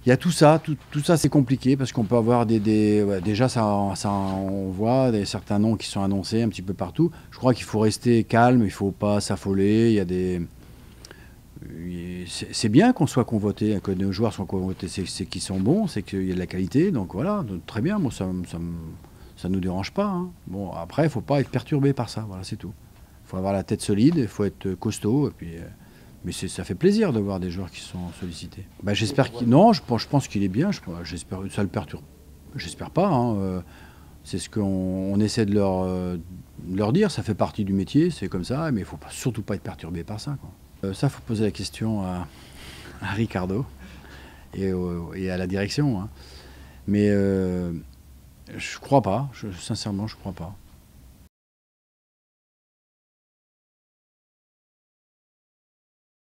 Il y a tout ça, tout ça c'est compliqué parce qu'on peut avoir ouais, déjà on voit certains noms qui sont annoncés un petit peu partout. Je crois qu'il faut rester calme, il ne faut pas s'affoler. Il y a c'est bien qu'on soit convoité, que nos joueurs soient convotés, c'est qu'ils sont bons, c'est qu'il y a de la qualité, donc voilà, donc très bien, moi ça nous dérange pas, hein. Bon, après, il faut pas être perturbé par ça, voilà, c'est tout. Il faut avoir la tête solide, il faut être costaud, et puis, mais ça fait plaisir de voir des joueurs qui sont sollicités. Bah, j'espère qu'il, non, je pense qu'il est bien, j'espère que ça le perturbe, j'espère pas, hein, c'est ce qu'on on essaie de leur dire, ça fait partie du métier, c'est comme ça, mais il faut surtout pas être perturbé par ça, quoi. Ça, faut poser la question à Ricardo et à la direction, hein. Mais je crois pas, sincèrement, je crois pas.